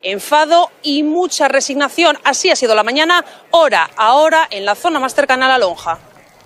enfado y mucha resignación. Así ha sido la mañana, hora a hora, en la zona más cercana a la lonja.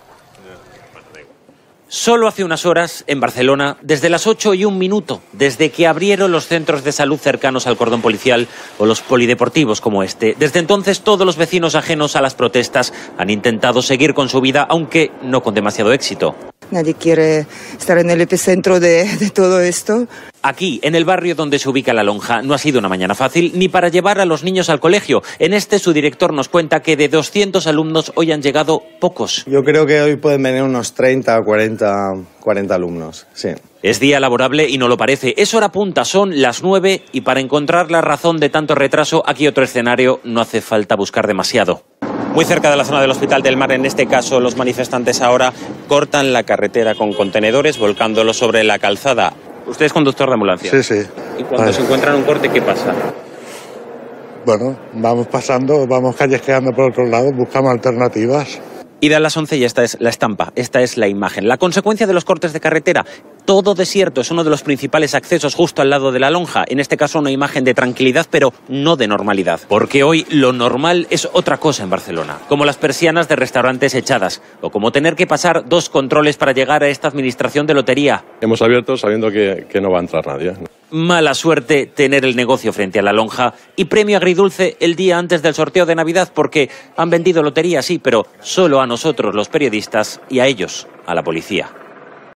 Solo hace unas horas, en Barcelona, desde las 8:01, desde que abrieron los centros de salud cercanos al cordón policial o los polideportivos como este. Desde entonces, todos los vecinos ajenos a las protestas han intentado seguir con su vida, aunque no con demasiado éxito. Nadie quiere estar en el epicentro de todo esto. Aquí, en el barrio donde se ubica la lonja, no ha sido una mañana fácil ni para llevar a los niños al colegio. En este, su director nos cuenta que de 200 alumnos hoy han llegado pocos. Yo creo que hoy pueden venir unos 30 o 40 alumnos, sí. Es día laborable y no lo parece. Es hora punta, son las 9 y para encontrar la razón de tanto retraso, aquí otro escenario, no hace falta buscar demasiado. Muy cerca de la zona del Hospital del Mar, en este caso, los manifestantes ahora cortan la carretera con contenedores, volcándolos sobre la calzada. ¿Usted es conductor de ambulancia? Sí, sí. ¿Y cuando se encuentran un corte, qué pasa? Bueno, vamos pasando, vamos callejando por otro lado, buscamos alternativas. Y dan las 11 y esta es la estampa, esta es la imagen. La consecuencia de los cortes de carretera, todo desierto, es uno de los principales accesos justo al lado de la lonja. En este caso una imagen de tranquilidad, pero no de normalidad. Porque hoy lo normal es otra cosa en Barcelona. Como las persianas de restaurantes echadas, o como tener que pasar 2 controles para llegar a esta administración de lotería. Hemos abierto sabiendo que no va a entrar nadie. Mala suerte tener el negocio frente a la lonja y premio agridulce el día antes del sorteo de Navidad porque han vendido lotería, sí, pero solo a nosotros los periodistas y a ellos, a la policía.